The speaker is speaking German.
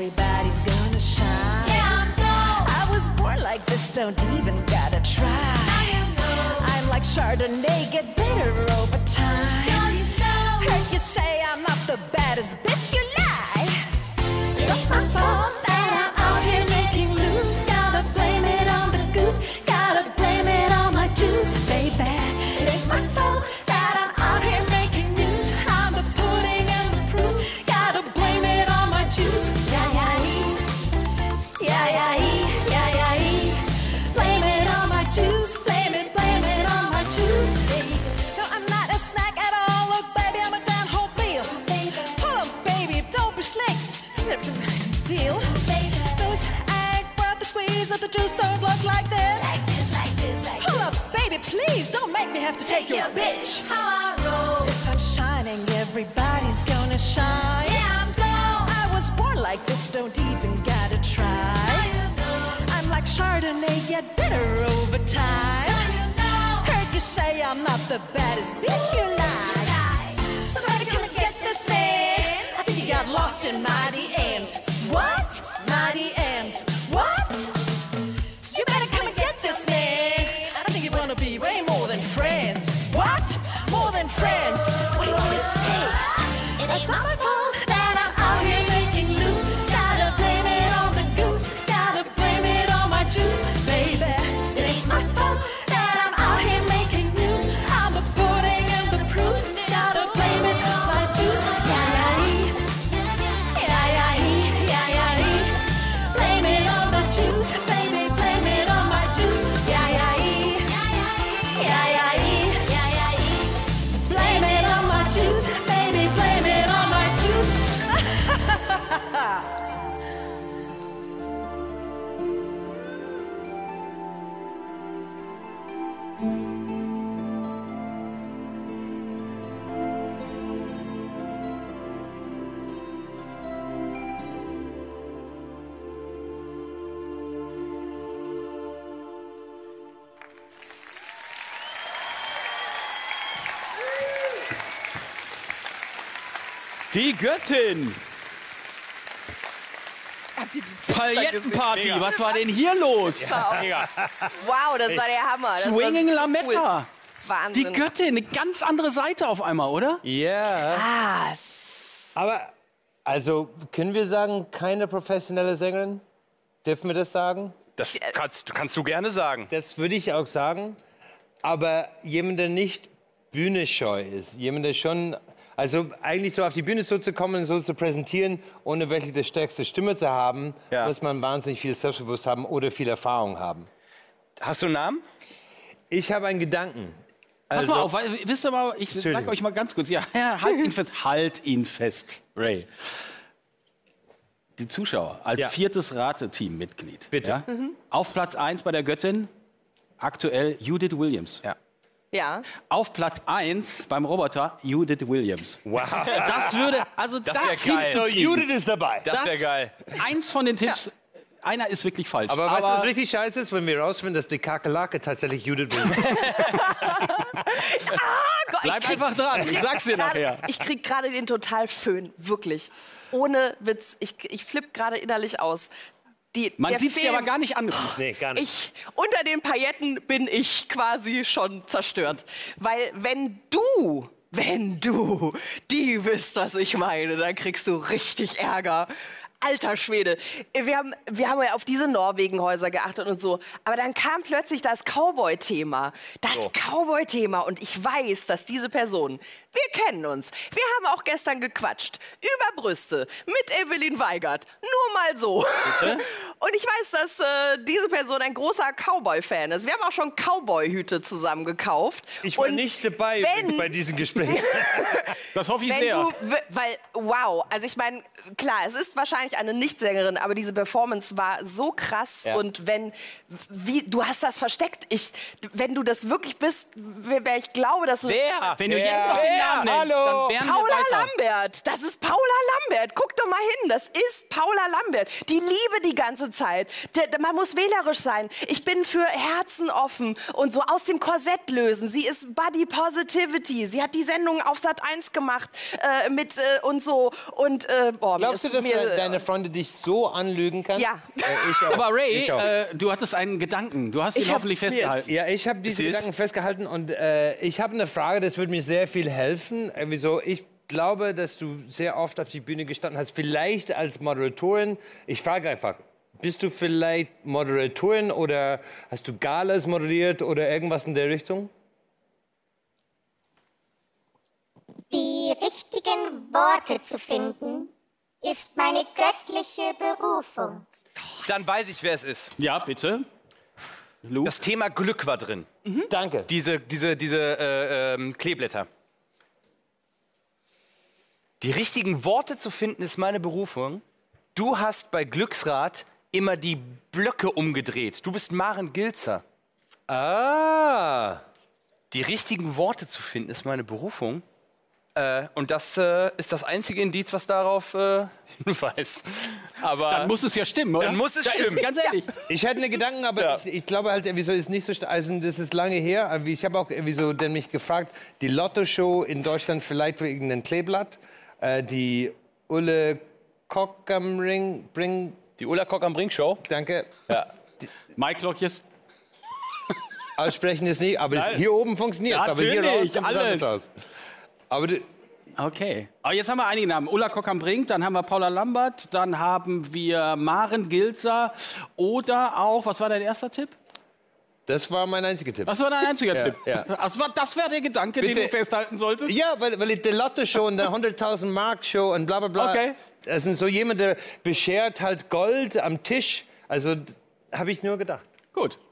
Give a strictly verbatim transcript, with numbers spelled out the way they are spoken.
everybody's gonna shine. Yeah, I'm gold. I was born like this, don't even gotta try. I am gold. I'm like Chardonnay, get better over time. So you know. Heard you say I'm not the baddest bitch, you lie. It's my fault that I'm out here making loose. Gotta blame it on the goose. Gotta blame it on my juice, baby. It ain't my fault that I'm out here making news. I'm the pudding and the proof. Gotta blame it on my juice. Yeah, yeah, yeah, yeah, yeah, yeah, yeah. Blame it on my juice. Blame it, blame it on my juice, baby. No, I'm not a snack at all. Look, baby, I'm a damn whole meal. Pull up, baby, don't be slick. Feel those egg worth the squeeze of the juice don't look like this. Like this, like this, like Pull this. up, baby, please don't make me have to take, Take your your bitch. bitch. How I roll. If I'm shining, everybody's gonna shine. Yeah, I'm gold. I was born like this, don't even gotta So try. you know. I'm like Chardonnay, get better over So time. you know. Heard you say I'm not the baddest bitch, you lie. Lie. Somebody come and get this man. I think he got lost in my D Ms. What? My D Ms. What? You better come and get this man. I think you wanna be way more than friends. What? More than friends? What do you want me to say? It's not my fault that I'm out here making loose. Gotta blame it on the goose. Gotta blame it on my juice, baby. It ain't my fault that I'm out here making news. I'm the pudding and the proof. Gotta blame it on my juice. Yeah, yeah, yeah, yeah, yeah, yeah, yeah. Blame it on the juice, baby. Blame it on my juice. Yeah, yeah, yeah, yeah, yeah, yeah. Blame it on my juice, baby. Blame it on my juice. Die Göttin. Palettenparty, Mega. was war denn hier los? Mega. Wow, das war der Hammer. Das Swinging war so Lametta. Cool. Wahnsinn. Die Göttin, eine ganz andere Seite auf einmal, oder? Ja. Ah, Aber, also, können wir sagen, keine professionelle Sängerin? Dürfen wir das sagen? Das kannst, kannst du gerne sagen. Das würde ich auch sagen. Aber jemand, der nicht bühnescheu ist, jemand, der schon... Also eigentlich so auf die Bühne so zu kommen, so zu präsentieren, ohne wirklich die stärkste Stimme zu haben, Ja. muss man wahnsinnig viel Selbstbewusstsein haben oder viel Erfahrung haben. Hast du einen Namen? Ich habe einen Gedanken. Pass Also, mal auf, weil, wisst ihr mal, ich sag Entschuldigung. euch mal ganz kurz, ja, ja, halt ihn fest, halt ihn fest, Ray. Die Zuschauer als Ja. viertes Rateteam-Mitglied. Bitte. Ja? Auf Platz eins bei der Göttin aktuell Judith Williams. Ja. ja. Auf Platz eins beim Roboter Judith Williams. Wow. Das würde, also das, Das wär geil. So, hinzukriegen, Judith ist dabei. Das wäre geil. Eins von den Tipps, einer ist wirklich falsch. Aber, weißt du, was richtig scheiße ist, wenn wir rausfinden, dass die Kakerlake tatsächlich Judith will? Gott, ich bleib krieg- einfach dran, ich sag's dir grade- nachher. Ich krieg gerade den Totalföhn, wirklich. Ohne Witz. Ich, ich flipp gerade innerlich aus. Die, Man der sieht's dir Film- aber gar nicht an. Nee, gar nicht. Ich, unter den Pailletten bin ich quasi schon zerstört. Weil wenn du, wenn du, die wisst, was ich meine, dann kriegst du richtig Ärger. Alter Schwede. Wir haben, wir haben ja auf diese Norwegenhäuser geachtet und so. Aber dann kam plötzlich das Cowboy-Thema. Das Cowboy-Thema. Und ich weiß, dass diese Person, wir kennen uns. Wir haben auch gestern gequatscht. Über Brüste. Mit Evelyn Weigert. Nur mal so. Und ich weiß, dass äh, diese Person ein großer Cowboy-Fan ist. Wir haben auch schon Cowboy-Hüte zusammen gekauft. Ich war Und nicht dabei wenn- bei diesem Gespräch. Das hoffe ich wenn sehr. du, w- weil, wow, also ich meine, klar, es ist wahrscheinlich eine Nichtsängerin, aber diese Performance war so krass Ja. und wenn, wie, du hast das versteckt, ich, wenn du das wirklich bist, wer, wer ich glaube, dass du... Wer? Wenn du Wer? jetzt noch den Wer? Namen nennst, Hallo? dann wären wir Paula weiter. Lambert, das ist Paula Lambert, guck doch mal hin, das ist Paula Lambert. Die liebe die ganze Zeit. Der, der, man muss wählerisch sein. Ich bin für Herzen offen und so aus dem Korsett lösen. Sie ist Body Positivity. Sie hat die Sendung auf Sat eins gemacht äh, mit äh, und so. Und, äh, boah, Glaubst du, ist dass mir, de deine Freunde dich so anlügen kann? Ja. Äh, ich auch. Aber Ray, Ich auch. äh, du hattest einen Gedanken. Du hast ihn Ich hab- hoffentlich mir ist- festgehalten. Ja, ich habe diese Sie ist- Gedanken festgehalten und äh, ich habe eine Frage, das würde mir sehr viel helfen. Äh, wieso? Ich glaube, dass du sehr oft auf die Bühne gestanden hast, vielleicht als Moderatorin. Ich frage einfach, bist du vielleicht Moderatorin oder hast du Galas moderiert oder irgendwas in der Richtung? Die richtigen Worte zu finden, ist meine göttliche Berufung. Dann weiß ich, wer es ist. Ja, bitte. Luke? Das Thema Glück war drin. Danke. Diese, diese, diese äh, ähm, Kleeblätter. Die richtigen Worte zu finden, ist meine Berufung. Du hast bei Glücksrad immer die Blöcke umgedreht. Du bist Maren Gilzer. Ah, Die richtigen Worte zu finden, ist meine Berufung. Äh, und das äh, ist das einzige Indiz, was darauf äh, hinweist. Aber Dann muss es ja stimmen, oder? Dann muss es Da ist- stimmen. Ganz ehrlich. ich hätte eine Gedanken, aber Ja. ich, ich glaube halt, wieso ist nicht so sta- also das ist lange her. Also ich habe auch wieso denn mich gefragt, die Lotto-Show in Deutschland vielleicht wegen einem Kleeblatt, äh, die Ulle Kock am Ring, bring, die Ulla Kock am Brink Show. danke. Ja. Mike Lockjes. Aussprechen ist nicht, aber das, Nein. hier oben funktioniert, aber hier raus Natürlich, kommt es alles. anders aus. Aber du, Okay. Aber jetzt haben wir einige Namen. Ulla Kock am Brink, dann haben wir Paula Lambert, dann haben wir Maren Gilzer oder auch, was war dein erster Tipp? das war mein einziger Tipp. Das war dein einziger Ja, Tipp. ja. Das war, das wäre der Gedanke, Bitte. den du festhalten solltest? Ja, weil, weil die Lotto-Show und der hunderttausend Mark-Show und bla bla bla. Okay. Das sind so jemand, der beschert halt Gold am Tisch. Also habe ich nur gedacht. Gut.